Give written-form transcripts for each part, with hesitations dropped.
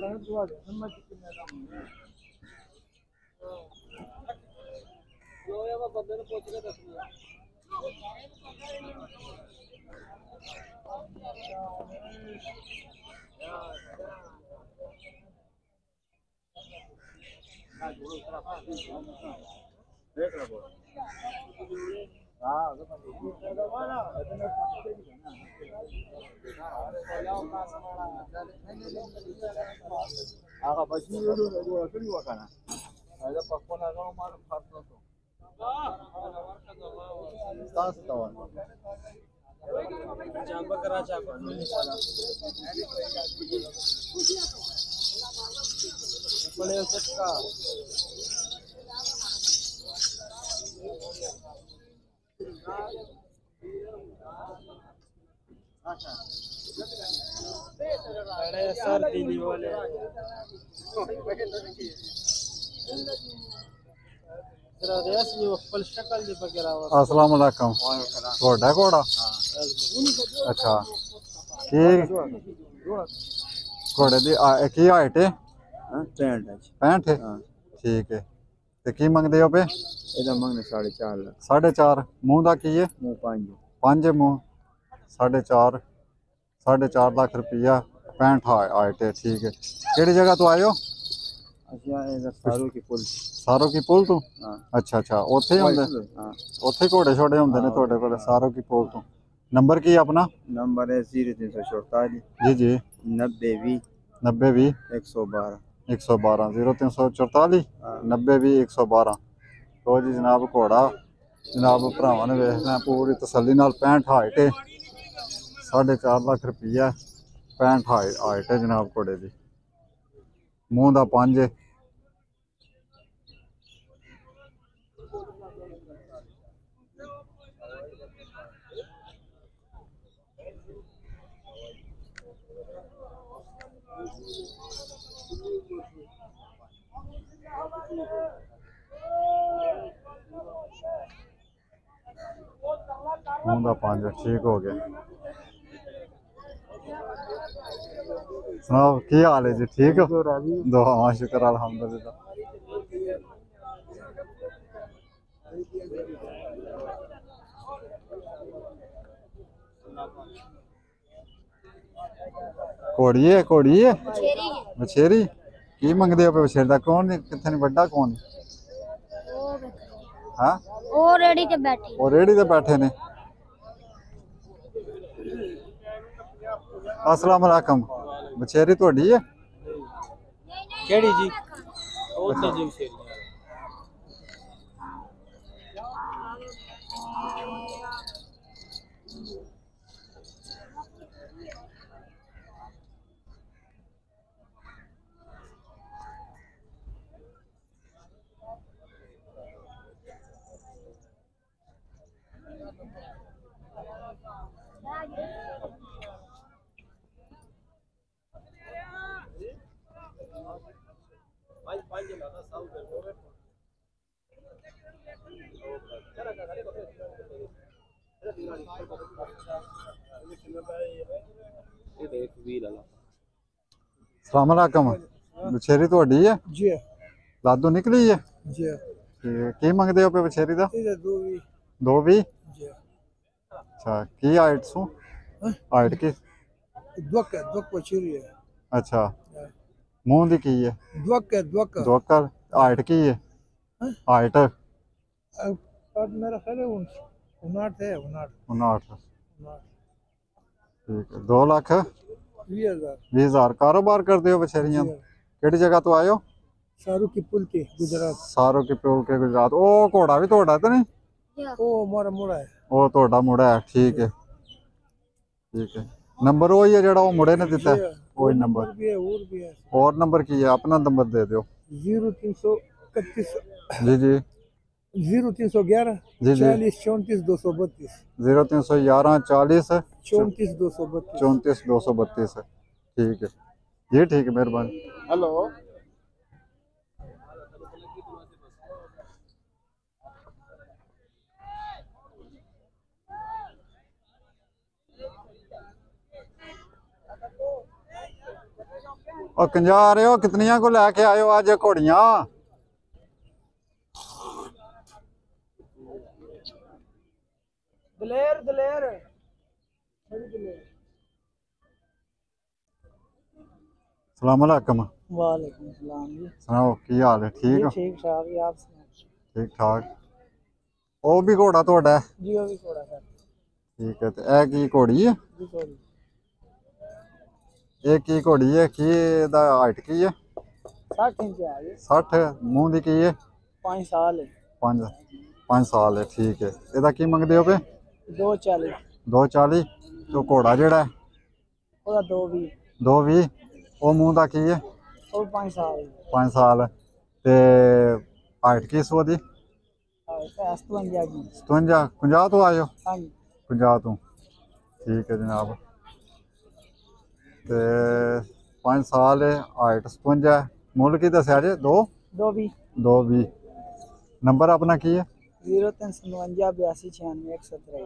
अस्सलाम वालेकुम घोड़ा घोड़ा अच्छा की घोड़े की हाइट है 65 ठीक है ते की मंगदे हो पे मंगने 4.5 लाख 4.5 मूंह दा की है मुँह 5 मूंह 4.5 लाख रुपया 65 हाइट है ठीक है केड़ी जगह तो आए हो सारू की पुल सारो की पुल तो हाँ अच्छा अच्छा उत्थे ही हुंदे हाँ उत्थे घोड़े छोड़े हुंदे ने तुहाडे कोल सारो की पुल तो नंबर की है अपना नंबर है 0344 जी जी 90 90 20 112 112 0344 90 20 112 तो जी जनाब घोड़ा जनाब भरावां ने वेखना पूरी तसल्ली नाल 65 हाइट है 4.5 लाख रुपया 65 हाइट है जनाब घोड़े की मूँह दा 5 मूँह दा 5 ठीक हो गया सुनाओ की हाल है जी ठीक हो दुआ शुक्र अल्हम्दुलिल्लाह घोड़ी है बछेरी की मंगदे हो पे बछेरी दा कौन किथे नहीं बड़ा कौन हाँ वो रेडी ते बैठे वो रेड़ी ते बैठे ने अस्सलाम वालेकुम बछेरी थोड़ी है केड़ी जी ਉਹ ਤੇ ਜੀ अस्सलाम वालेकुम बछेरी थोड़ी है जी लादू निकली है जी की मंगदे हो पे बछेरी दा ਇਹਦੇ ਦੋ ਵੀ 220 ਜੀ अच्छा की हाइट सू हाइट की ਦੁੱਕ ਪਛਰੀ ਹੈ अच्छा मूँह दी की है ਦੁੱਕ दोकर हाइट की है हाइट ਪਰ ਮੇਰਾ ਖਿਆਲ ਹੈ 59 ਹੈ 59 ठीक है 2 लाख 20000 20,000 कारोबार करते हो बछेरियां केड़ी जगह तो आए हो ਸਾਰੂ ਕੀ ਪੁਲ ਤੇ ਗੁਜਰਾਤ सारो के प्यो के गुजरात ओ घोड़ा भी तोड़ा तो नहीं ਉਹ ਮਾਰਾ ਮੋੜਾ ਹੈ वो तोड़ा मुड़ा है ठीक है नंबर वही है जेड़ा वो मुड़े ने दिता है वही नंबर ਵੀ ਹੈ ਹੋਰ ਵੀ ਹੈ और नंबर की है अपना नंबर दे दो 0331 जी जी 0311 जी जी 40 34 232 0311 40 34 232 34 232 ठीक है जी ठीक है मेहरबानी हेलो ਉਹ ਕੰਜਾ ਰਹੇ ਹੋ ਕਿਤਨੀਆਂ ਕੋ ਲੈ ਕੇ ਆਇਓ ਅੱਜ ਘੋੜੀਆਂ दलेर दलेर बड़ी दलेर। सलाम अलैकुम वालेकुम सलाम जी। सुनाओ की हाल है ठीक हो ठीक ठाक जी, आप सुनाओ। ठीक ठाक ਉਹ ਵੀ ਘੋੜਾ ਤੁਹਾਡਾ ਹੈ जी वो भी थोड़ा सा ਠੀਕ ਹੈ ਤੇ ਇਹ ਕੀ ਘੋੜੀ ਹੈ जी थोड़ी ਇਹ ਕੀ ਘੋੜੀ ਹੈ ਕੀ ਇਹਦਾ ਹਾਈਟ ਕੀ ਹੈ 60 इंच है जी। 60 ਮੂੰਹ ਦੀ ਕੀ ਹੈ 5 साल है। 5 ਸਾਲ ਹੈ ਠੀਕ ਹੈ ਇਹਦਾ ਕੀ ਮੰਗਦੇ ਹੋ ਪਏ 240 240 ਤੇ ਘੋੜਾ ਜਿਹੜਾ ਹੈ ਉਹਦਾ 220 220 ਉਹ ਮੂੰਹ ਦਾ ਕੀ ਹੈ ਉਹ 5 ਸਾਲ 5 ਸਾਲ ਤੇ ਹਾਈਟ ਕੀ ਸੋ ਦੀ ਹੈ। 57 जी 57 50 ਤੋਂ ਆਇਓ हाँ जी 50 ਤੋਂ ਠੀਕ ਹੈ ਜਨਾਬ ਤੇ 5 ਸਾਲ ਹੈ ਹਾਈਟ 57 ਮੁੱਲ ਕੀ ਦੱਸਿਆ ਜੇ 220 220 ਨੰਬਰ ਆਪਣਾ ਕੀ ਹੈ 0352 82 96 117।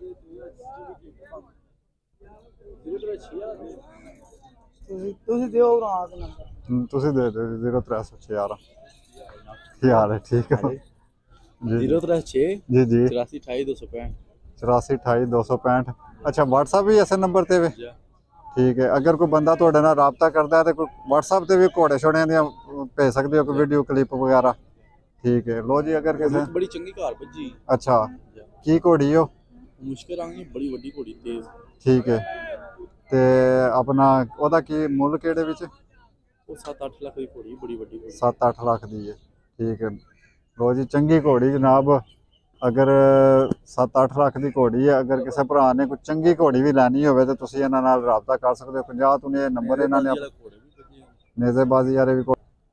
ਤੁਸੀਂ ਦਿਓ ਰਾਤ ਨੰਬਰ ਤੁਸੀਂ ਦੇ ਦਿਓ 0311 ਕੀ ਹਾਲ ਹੈ ਠੀਕ ਹੈ ਜੀ 036 ਜੀ ਜੀ 84 28 265। 84 28 265 ਅੱਛਾ WhatsApp ਵੀ ਇਸੇ ਨੰਬਰ ਤੇ ਵੇ ਠੀਕ ਹੈ ਅਗਰ ਕੋਈ ਬੰਦਾ ਤੁਹਾਡੇ ਨਾਲ ਰਾਬਤਾ ਕਰਦਾ ਹੈ ਤੇ ਕੋਈ WhatsApp ਤੇ ਵੀ ਘੋੜੇ ਛੋੜਿਆਂ ਦੀਆਂ ਭੇਜ ਸਕਦੇ ਹੋ ਕੋਈ ਵੀਡੀਓ ਕਲਿੱਪ ਵਗੈਰਾ ਠੀਕ ਹੈ ਲੋ ਜੀ ਅਗਰ ਕਿਸੇ ਬੜੀ ਚੰਗੀ ਘਰ ਭੱਜੀ ਅੱਛਾ ਕੀ ਘੋੜੀ ਹੋ ਮੁਸ਼ਕਿਲ ਆਂਗੀ ਬੜੀ ਵੱਡੀ ਘੋੜੀ ਤੇਜ਼ ਠੀਕ ਹੈ ਤੇ ਆਪਣਾ ਉਹਦਾ ਕੀ ਮੁੱਲ ਕਿਹੜੇ ਵਿੱਚ ਉਹ 7-8 ਲੱਖ ਦੀ ਘੋੜੀ ਬੜੀ ਵੱਡੀ ਘੋੜੀ 7-8 ਲੱਖ ਦੀ ਹੈ ਠੀਕ ਹੈ ਲੋ ਜੀ ਚੰਗੀ ਘੋੜੀ ਜਨਾਬ ਅਗਰ 7-8 ਲੱਖ ਦੀ ਘੋੜੀ ਹੈ ਅਗਰ ਕਿਸੇ ਭਰਾ ਨੇ ਕੋਈ ਚੰਗੀ ਘੋੜੀ ਵੀ ਲੈਣੀ ਹੋਵੇ ਤਾਂ ਤੁਸੀਂ ਇਹਨਾਂ ਨਾਲ ਰਾਬਤਾ ਕਰ ਸਕਦੇ ਹੋ 50 ਤੋਂ ਇਹ ਨੰਬਰ ਇਹਨਾਂ ਨੇ ਨੇਜ਼ੇਬਾਜ਼ੀ ਵਾਲੇ ਵੀ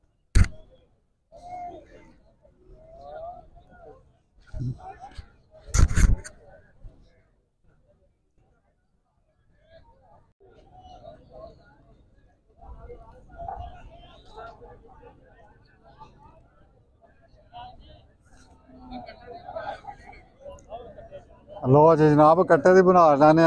लो जी जनाब कट्टे दी बना लैने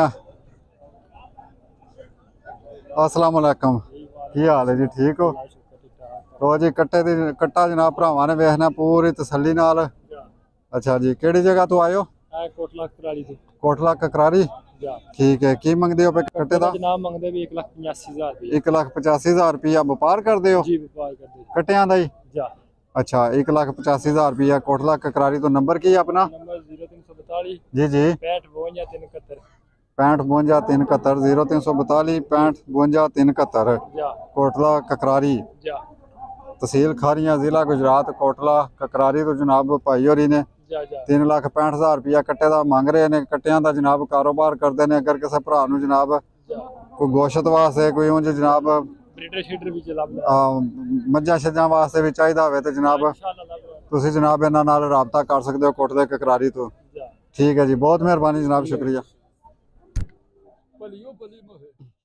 अस्सलाम वालेकुम की हाल है जी ठीक हो लो जी कट्टे दी कट्टा जनाब भरावां ने वेखना पूरी तसल्ली नाल अच्छा जी केड़ी जगह तो आयो ਕੋਟਲਾ ਕਰਾਲੀ ਤੋਂ कोटला ककरारी ठीक है की मंगदे हो पे कट्टे दा ਜਨਾਬ ਮੰਗਦੇ ਵੀ 1,85,000 ਰੁਪਏ 1,85,000 रुपया व्यापार करदे हो ਜੀ ਵਪਾਰ ਕਰਦੇ कट्टियां दा ही ਜਾ अच्छा 1,85,000 रुपया कोटला ककरारी तो नंबर की है अपना ਨੰਬਰ 0342 जी जी 65 65 371 0342 65 371 ਜਾ कोटला ककरारी ਜਾ तहसील खारियां जिला गुजरात कोटला ककरारी तो जनाब भाई होरी ने ਜਾ ਜਾ 3,65,000 रुपया कट्टे का मंग रहे हैं कट्टियां का जनाब कारोबार करते हैं अगर किसी भरा नूं जनाब कोई गोशत वास्ते कोई उंज जनाब ਬਰੀਡਰ ਸ਼ੀਡਰ ਵੀ ਚਲਾਉਂਦਾ मज्झां छज्जां वास्ते भी चाहिदा होवे ते जनाब तुसीं जनाब इन्हां नाल राबता कर सकते हो कोटले ककरारी तो ठीक है जी बहुत मेहरबानी जनाब शुक्रिया ਭਲੀਓ ਭਲੀ ਮੋਹੇ